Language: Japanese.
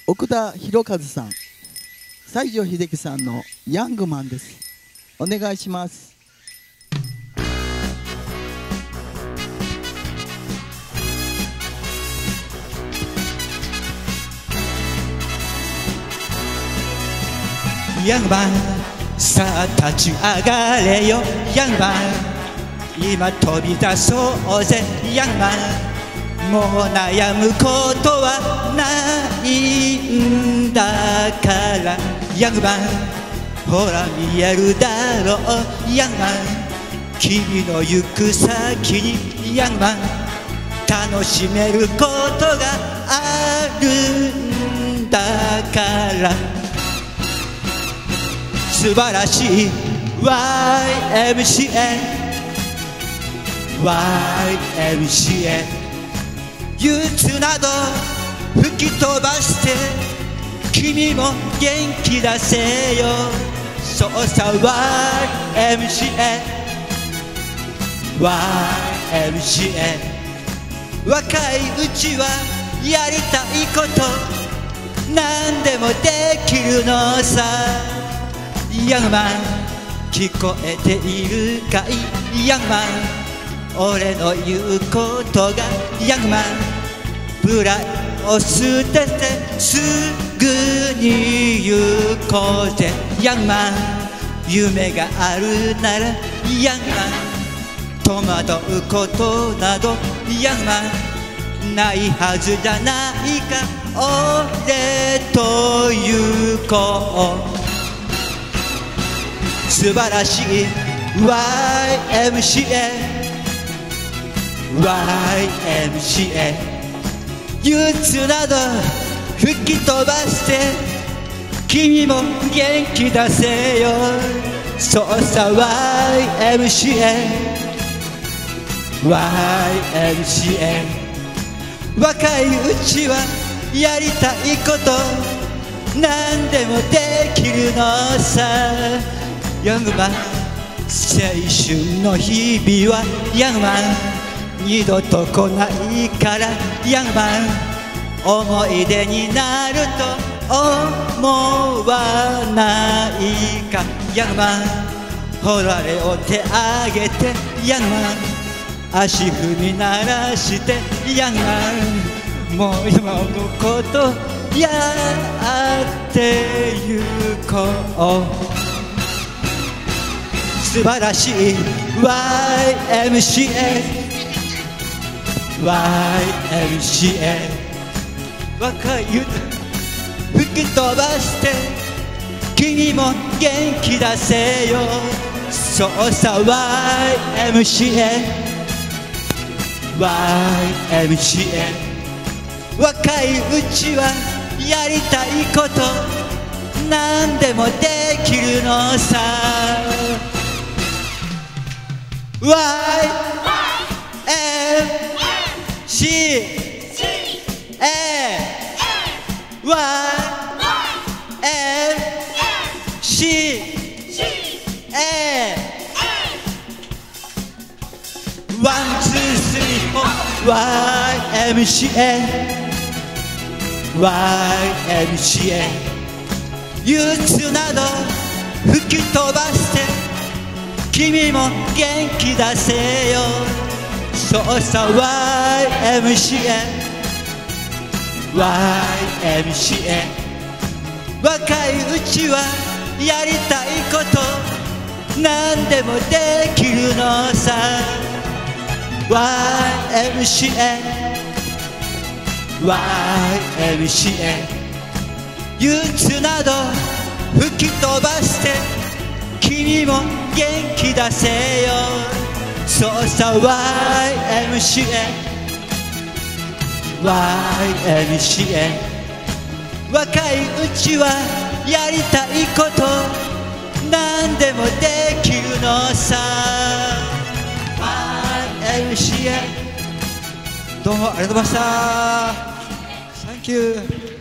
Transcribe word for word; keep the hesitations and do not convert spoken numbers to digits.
奥田博和さん、西城秀樹さんのヤングマンです。お願いします。 ヤングマン、さあ立ち上がれよヤングマン、今飛び出そうぜヤングマン、もう悩むことはないんだからヤングマン、ほら見えるだろうヤングマン、君の行く先にヤングマン、楽しめることがあるんだから、素晴らしい ワイエムシーエー ワイエムシーエー、憂鬱など吹き飛ばして君も元気出せよ、そうさ ワイエムシーエー ワイエムシーエー、 若いうちはやりたいこと何でもできるのさ、ヤングマン聞こえているかいヤングマン、俺の言うことがヤングマン、プライを捨ててすぐに行こうぜヤングマン、夢があるならヤングマン、戸惑うことなどヤングマンないはずじゃないか、俺と行こう、素晴らしい ワイエムシーエー ワイエムシーエー、 憂鬱など吹き飛ばして君も元気出せよ、そうさ ワイエムシーエー ワイエムシーエー、 若いうちはやりたいこと何でもできるのさ、ヤングマン、青春の日々はヤングマン二度と来ないからヤングマン、思い出になると思わないかヤングマン、ほられを手あげてヤングマン、足踏み鳴らしてヤングマン、もう今のことやってゆこう、素晴らしい ワイエムシーエー ワイエムシーエー、 若い吹き飛ばして君も元気出せよ、そうさ ワイエムシーエー ワイエムシーエー、 若いうちはやりたいこと何でもできるのさ、ワイエムシーエー ワイエムシーエー、 ワンツースリーフォー ワイエムシーエー ワイエムシーエー、 憂鬱など吹き飛ばして君も元気出せよ、そうさ ワイエムシーエー ワイエムシーエー、 若いうちはやりたいこと何でもできるのさ、 ワイエムシーエー ワイエムシーエー、 憂鬱など吹き飛ばして君も元気出せよ、そうさ ワイエムシーエー ワイエムシーエー、 若いうちはやりたいこと何でもできるのさ、 ワイエムシーエー、 どうもありがとうございました。サンキュー。